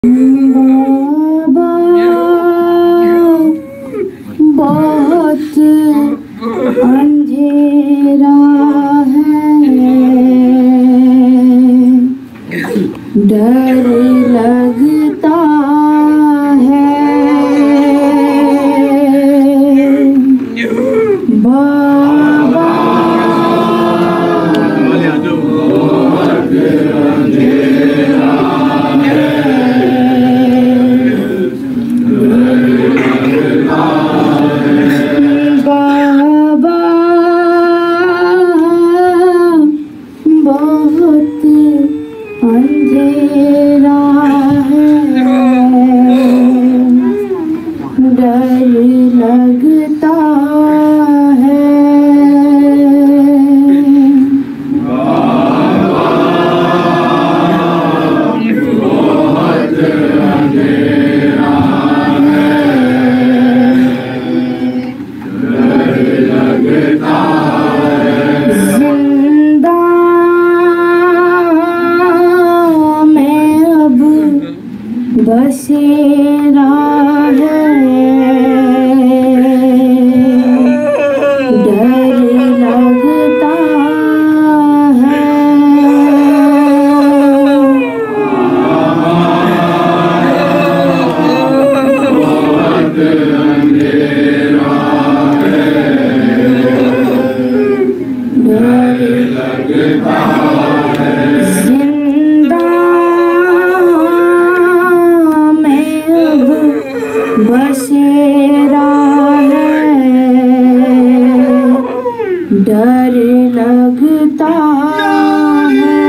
बाबा बहुत अंधेरा है, डर लगता है बाबा। बहुत अंधेरा है, डर लगता है बहुत अंधेरा है, डर लगता बसेरा है, डर लगता है बहुत अंधेरा है, डर लगता बसेरा है, डर लगता है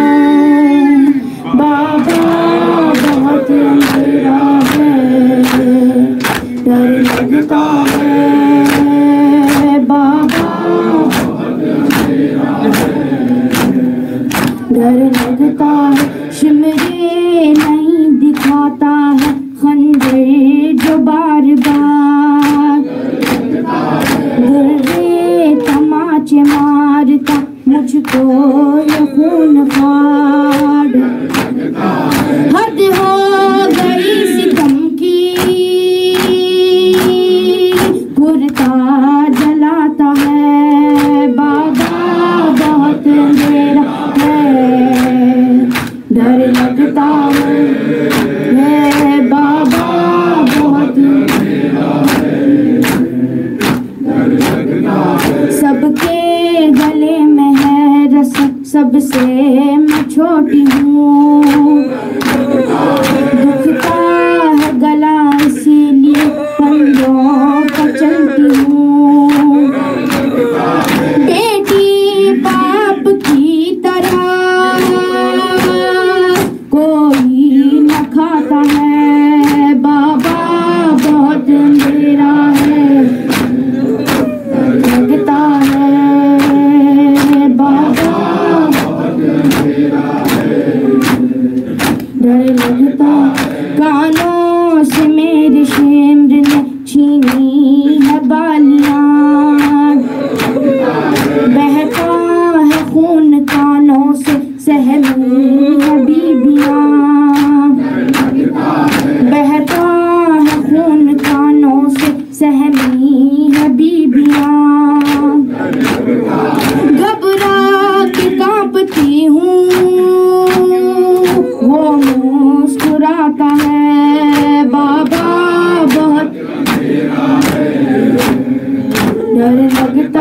बाबा बहुत अंधेरा है, डर लगता है बाबा बहुत अंधेरा है, डर लगता है। शिमरे नहीं दिखाता है खंजर जो बार बार, गुर्रे तमाचे मारता मुझको ये खून फाड़। हद हो गई सितम की, कुर्ता जलाता है बाबा बहुत अंधेरा है, डर लगता है बाबा बहुत अंधेरा है, डर लगता है। सबके गले में है रस, सबसे मैं छोटी हूँ, दुखता है गला इसीलिए पंजों पर चलती हूँ। बेटी बाप की तरह कोई न खाता है बाबा बहुत अंधेरा है, लगता है बाबा बहुत अंधेरा है, डर लगता। कानों से मेरे शेम्र ने छीनी है बालियां, बहता है खून कानों से सहमी है बीबियां, बहता है खून कानों से सहमी है बीबियां। घबरा के कांपती हूँ, वो मुस्कुराता है बाबा बहुत डर लगता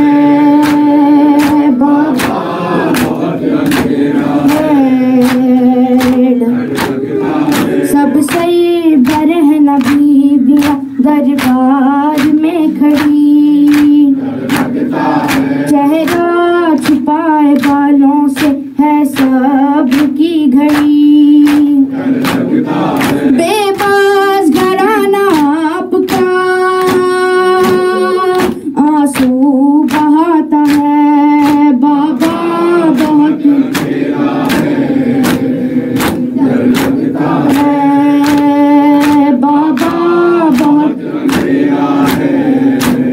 है बाबा बहुत सब सही बरहन बीबियां दरबार में खड़ी, चेहरा छुपाए बालों से है सब की घड़ी। बेबस घराना आपका आंसू बहाता है बाबा बहुत डर लगता है बाबा बहुत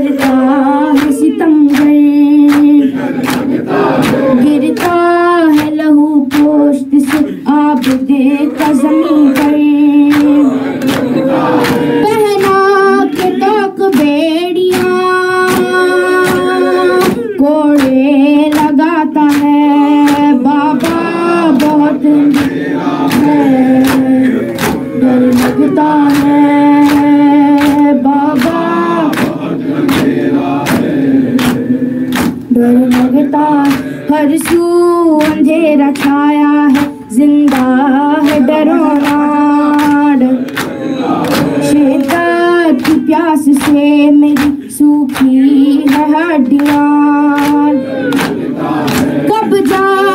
करता है सितमगर, गिरता है लहू पोस्ट से आबदे का ज़मीन पर, पहना के ताक बेड़ियां कोड़े लगाता है बाबा बहुत है, डर लगता है बाबा, डर लगता हर सू अंधेरा छाया है, जिंदा है डरोना, शिद्दत की प्यास से मेरी सूखी है हड्डियां, कब जा